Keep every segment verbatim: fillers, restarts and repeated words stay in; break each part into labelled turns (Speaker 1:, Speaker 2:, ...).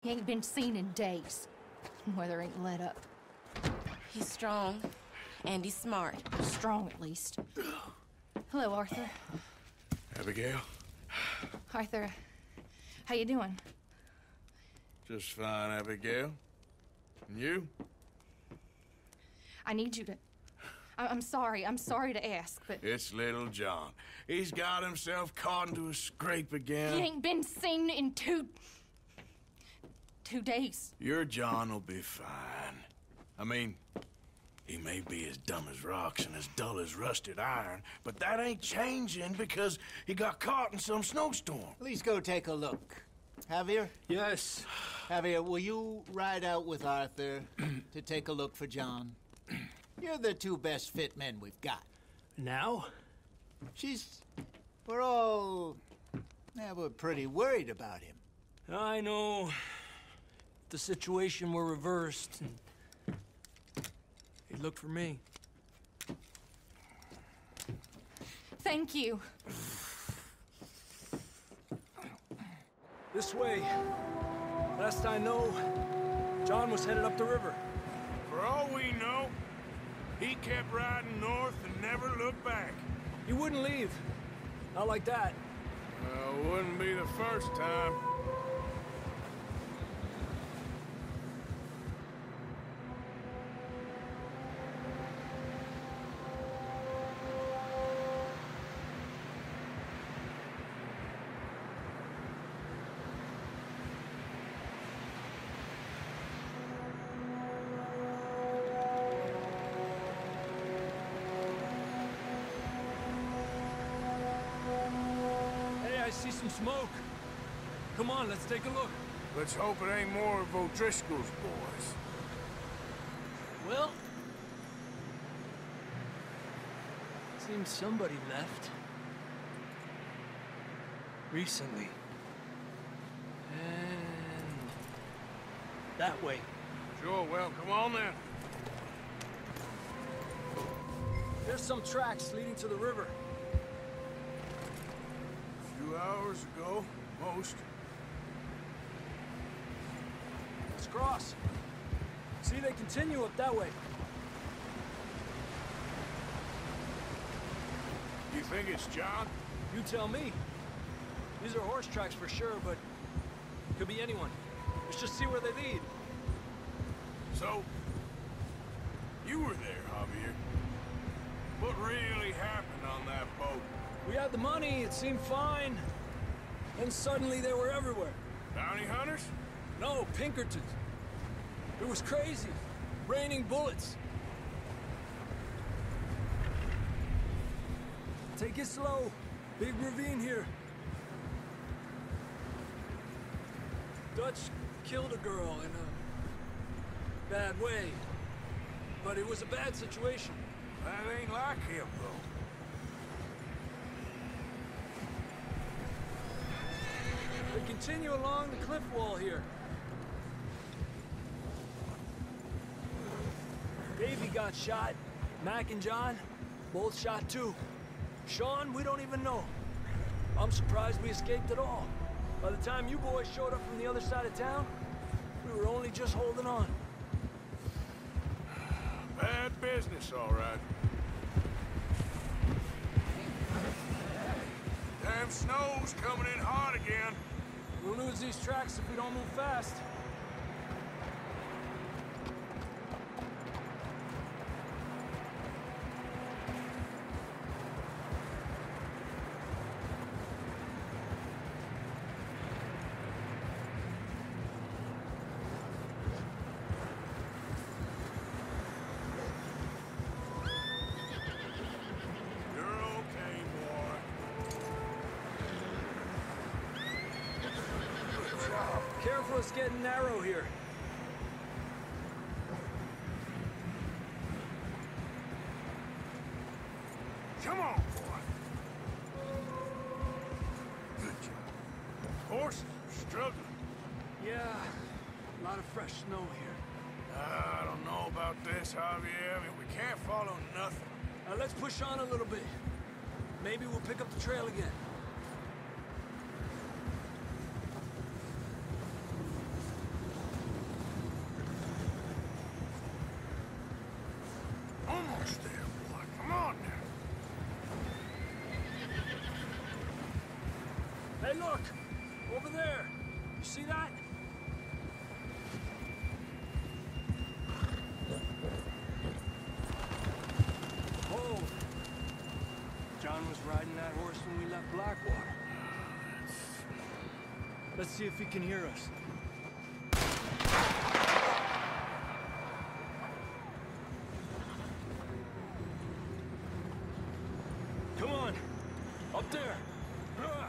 Speaker 1: He ain't been seen in days. Weather ain't let up.
Speaker 2: He's strong, and he's smart.
Speaker 1: Strong, at least. Hello, Arthur.
Speaker 3: Abigail?
Speaker 1: Arthur, how you doing?
Speaker 3: Just fine, Abigail. And you?
Speaker 1: I need you to... I I'm sorry. I'm sorry to ask, but...
Speaker 3: It's little John. He's got himself caught into a scrape again.
Speaker 1: He ain't been seen in two... two days.
Speaker 3: Your John will be fine. I mean, he may be as dumb as rocks and as dull as rusted iron, but that ain't changing because he got caught in some snowstorm.
Speaker 4: Please go take a look. Javier?
Speaker 5: Yes.
Speaker 4: Javier, will you ride out with Arthur to take a look for John? You're the two best fit men we've got.
Speaker 5: Now?
Speaker 4: She's... We're all... Yeah, we're pretty worried about him.
Speaker 5: I know. If the situation were reversed, and he'd look for me.
Speaker 1: Thank you.
Speaker 5: This way. Last I know, John was headed up the river.
Speaker 3: For all we know, he kept riding north and never looked back.
Speaker 5: He wouldn't leave. Not like that.
Speaker 3: Well, wouldn't be the first time.
Speaker 5: I see some smoke. Come on, let's take a look.
Speaker 3: Let's hope it ain't more of O'Driscoll's boys.
Speaker 5: Well... seems somebody left. Recently. And... that way.
Speaker 3: Sure, well, come on then.
Speaker 5: There's some tracks leading to the river.
Speaker 3: Two hours ago, most.
Speaker 5: Let's cross. See, they continue up that way.
Speaker 3: You think it's John?
Speaker 5: You tell me. These are horse tracks for sure, but could be anyone. Let's just see where they lead.
Speaker 3: So, you were there, Javier. What really happened on that boat?
Speaker 5: We had the money, it seemed fine. Then suddenly they were everywhere.
Speaker 3: Bounty hunters?
Speaker 5: No, Pinkertons. It was crazy. Raining bullets. Take it slow. Big ravine here. Dutch killed a girl in a bad way. But it was a bad situation.
Speaker 3: That ain't like him, though.
Speaker 5: They continue along the cliff wall here. Davey got shot. Mac and John, both shot too. Sean, we don't even know. I'm surprised we escaped at all. By the time you boys showed up from the other side of town, we were only just holding on.
Speaker 3: Bad business, all right. Damn snow's coming in hot again.
Speaker 5: We'll lose these tracks if we don't move fast. Careful, it's getting narrow here.
Speaker 3: Come on, boy. Good job. Horses are struggling.
Speaker 5: Yeah, a lot of fresh snow here.
Speaker 3: I don't know about this, Javier. I mean, we can't follow nothing.
Speaker 5: Uh, let's push on a little bit. Maybe we'll pick up the trail again.
Speaker 3: Almost there, boy. Come on now.
Speaker 5: Hey, look! Over there! You see that? Oh! John was riding that horse when we left Blackwater. Let's see if he can hear us. Come on! Up there! Ah.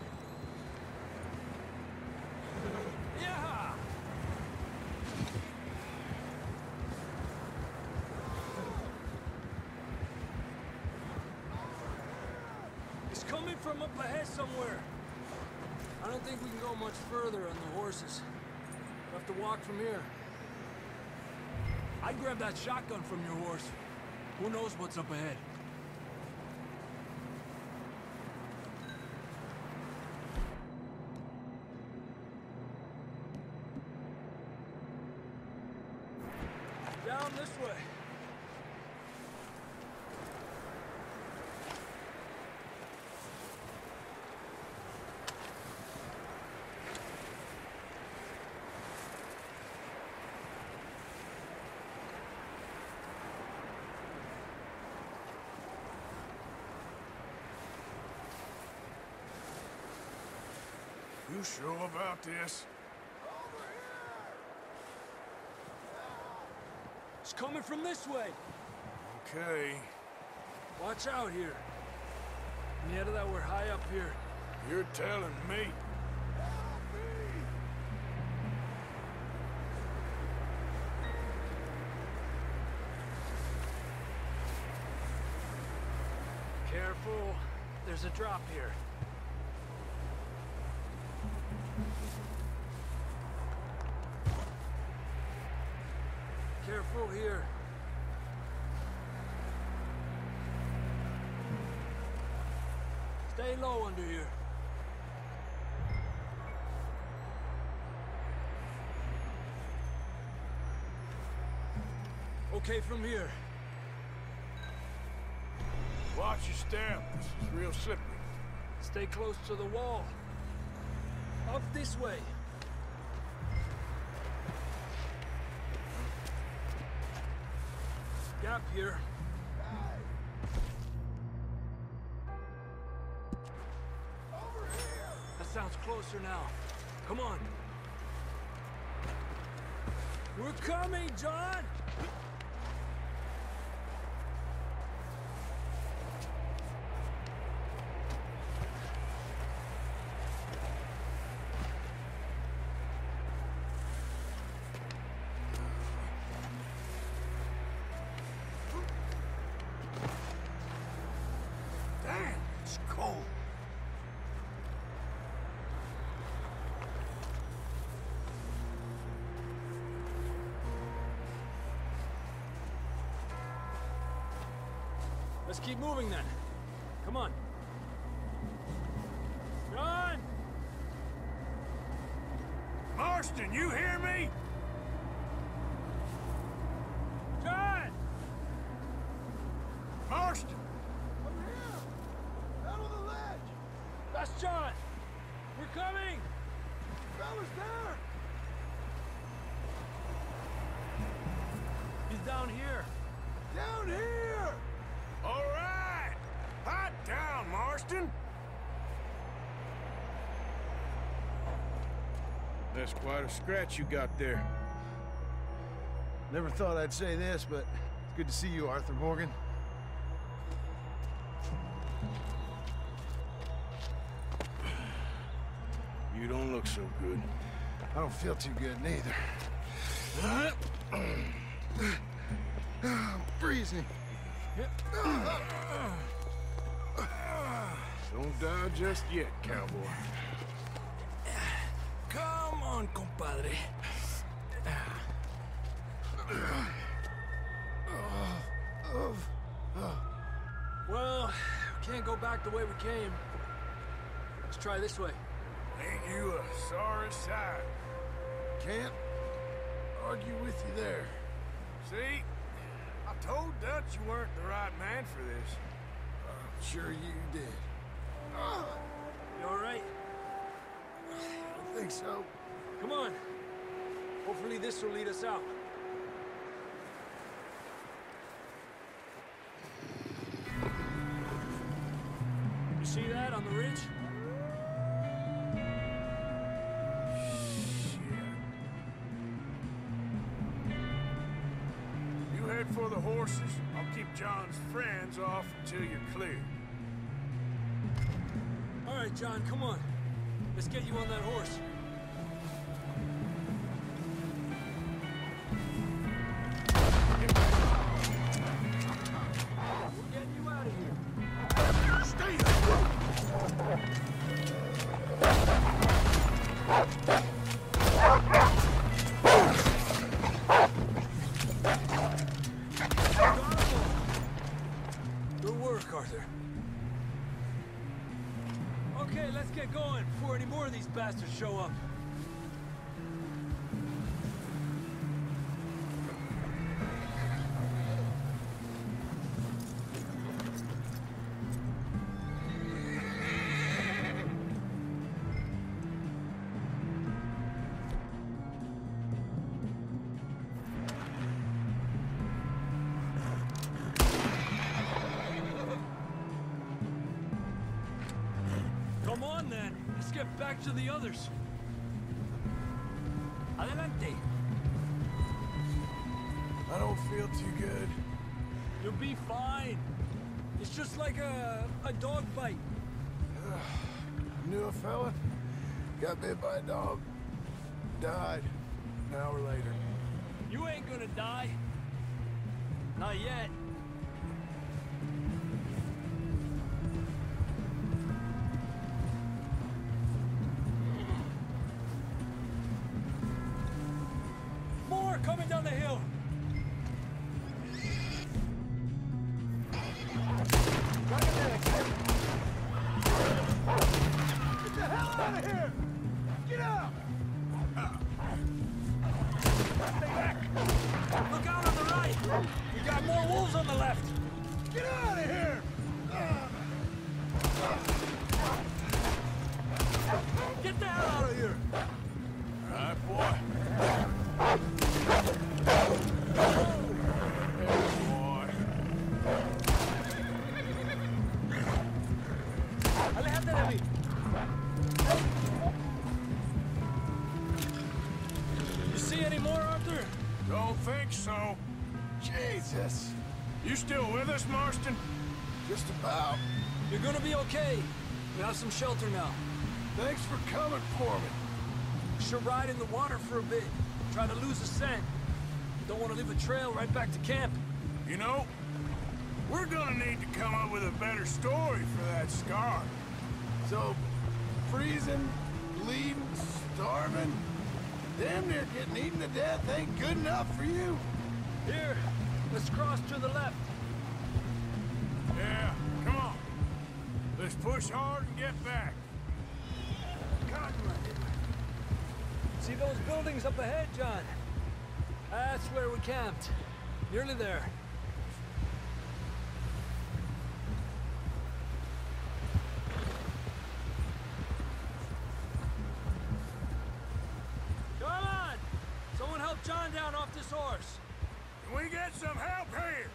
Speaker 5: Yeah! It's coming from up ahead somewhere. I don't think we can go much further on the horses. We'll have to walk from here. I'd grab that shotgun from your horse. Who knows what's up ahead? Down this way.
Speaker 3: You sure about this?
Speaker 5: It's coming from this way.
Speaker 3: Okay.
Speaker 5: Watch out here. Mierda, that we're high up here.
Speaker 3: You're telling me.
Speaker 5: Careful. There's a drop here. Careful here. Stay low under here. Okay from here.
Speaker 3: Watch your step. This is real slippery.
Speaker 5: Stay close to the wall. Up this way. Gap here. Over here. That sounds closer now. Come on. We're coming, John! Let's keep moving then. Come on. John!
Speaker 3: Marston, you hear me?
Speaker 5: John!
Speaker 3: Marston!
Speaker 6: Over here! Out on the ledge!
Speaker 5: That's John! We're coming!
Speaker 6: Fella's there!
Speaker 5: He's down here.
Speaker 6: Down here!
Speaker 3: All right! Hot down, Marston! That's quite a scratch you got there.
Speaker 6: Never thought I'd say this, but it's good to see you, Arthur Morgan.
Speaker 3: You don't look so good.
Speaker 6: I don't feel too good, neither. I'm freezing.
Speaker 3: Don't die just yet, cowboy.
Speaker 5: Come on, compadre. Well, we can't go back the way we came. Let's try this way.
Speaker 3: Ain't you a sorry sight?
Speaker 6: Can't argue with you there.
Speaker 3: See? I told Dutch you weren't the right man for this. I'm sure you did.
Speaker 5: You all right?
Speaker 3: I don't think so.
Speaker 5: Come on. Hopefully this will lead us out. You see that on the ridge?
Speaker 3: You head for the horses. I'll keep John's friends off until you're clear.
Speaker 5: All right, John, come on. Let's get you on that horse. We're getting you out of here.
Speaker 3: Stay there!
Speaker 5: Good work, Arthur. Okay, let's get going before any more of these bastards show up. Come on, then. Let's get back to the others. Adelante.
Speaker 3: I don't feel too good.
Speaker 5: You'll be fine. It's just like a, a dog bite.
Speaker 3: Knew a fella, got bit by a dog, died an hour later.
Speaker 5: You ain't gonna die. Not yet. More coming down the hill.
Speaker 3: Get the hell out of here! Get out! Stay back!
Speaker 5: Look out on the right. We got more wolves on the left.
Speaker 3: Get out of here!
Speaker 5: Get the hell out of here.
Speaker 3: All right, boy. Boy.
Speaker 5: Alejate de mí. You see any more, Arthur?
Speaker 3: Don't think so. Jesus. You still with us, Marston? Just about.
Speaker 5: You're gonna be okay. We have some shelter now.
Speaker 3: Thanks for coming for me.
Speaker 5: Should ride in the water for a bit. Try to lose the scent. Don't want to leave a trail right back to camp.
Speaker 3: You know, we're gonna need to come up with a better story for that scar. So, freezing, bleeding, starving, damn near getting eaten to death ain't good enough for you?
Speaker 5: Here, let's cross to the left.
Speaker 3: Yeah, come on. Let's push hard and get back.
Speaker 5: See those buildings up ahead, John? That's where we camped. Nearly there. Come on! Someone help John down off this horse.
Speaker 3: Can we get some help here?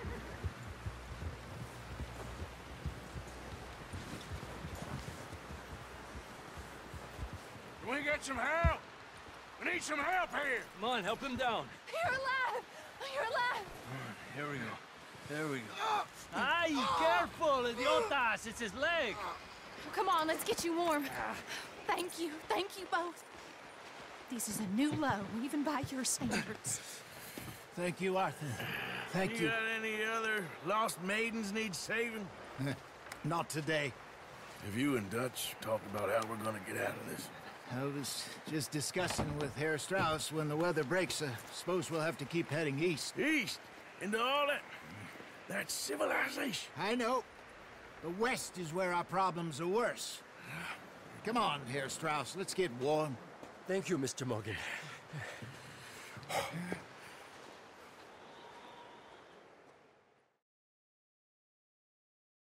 Speaker 3: Can we get some help? We need some help here.
Speaker 5: Come on, help him down.
Speaker 1: You're alive! You're alive!
Speaker 5: Here we go. There we go. Ay, careful, idiotas! It's his leg.
Speaker 1: Come on, let's get you warm. Thank you. Thank you both. This is a new low, even by your standards.
Speaker 4: Thank you, Arthur. Thank
Speaker 3: You
Speaker 4: you.
Speaker 3: got any other lost maidens need saving?
Speaker 4: Not today.
Speaker 3: Have you and Dutch talked about how we're gonna get out of this?
Speaker 4: I was just discussing with Herr Strauss when the weather breaks. I suppose we'll have to keep heading east.
Speaker 3: East? Into all that... that civilization?
Speaker 4: I know. The west is where our problems are worse. Come on, Herr Strauss, let's get warm.
Speaker 5: Thank you, Mister Morgan.